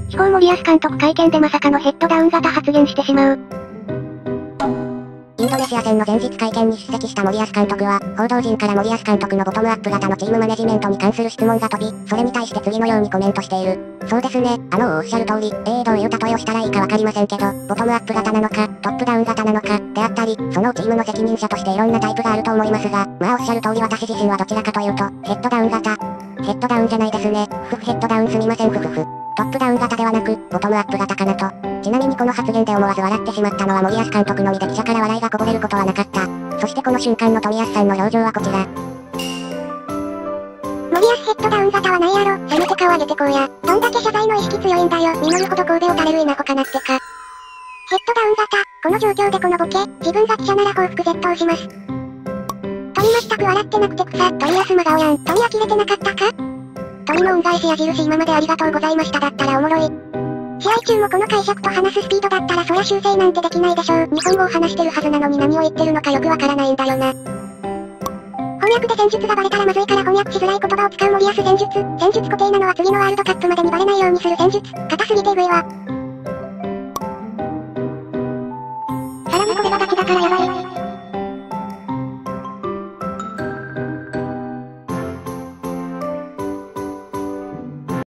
非行森保監督会見でまさかのヘッドダウン型発言してしまう。 インドネシア戦の前日会見に出席した森保監督は、報道陣から森保監督のボトムアップ型のチームマネジメントに関する質問が飛び、それに対して次のようにコメントしている。そうですね、おっしゃる通り、どういう例えをしたらいいかわかりませんけど、ボトムアップ型なのか、トップダウン型なのか、であったり、そのチームの責任者としていろんなタイプがあると思いますが、まあおっしゃる通り私自身はどちらかというと、ヘッドダウン型。ヘッドダウンじゃないですね。ヘッドダウンすみませんトップダウン型ではなく、ボトムアップ型かなと。ちなみにこの発言で思わず笑ってしまったのは森保監督のみで記者から笑いがこぼれることはなかった。そしてこの瞬間の冨安さんの表情はこちら。 森保ヘッドダウン型はないやろ。せめて顔上げてこうや。どんだけ謝罪の意識強いんだよ。実るほど神戸を垂れる稲穂かなってか。ヘッドダウン型、この状況でこのボケ、自分が記者なら報復絶倒します。鳥全く笑ってなくて草、鳥安真顔やん。鳥呆れてなかったか？鳥の恩返し矢印今までありがとうございましただったらおもろい。試合中もこの解釈と話すスピードだったらそりゃ修正なんてできないでしょう。日本語を話してるはずなのに何を言ってるのかよくわからないんだよな。翻訳で戦術がバレたらまずいから翻訳しづらい言葉を使う森保戦術。戦術固定なのは次のワールドカップまでにバレないようにする戦術。硬すぎてえぐいわ。さらにこれがガチだからやばい。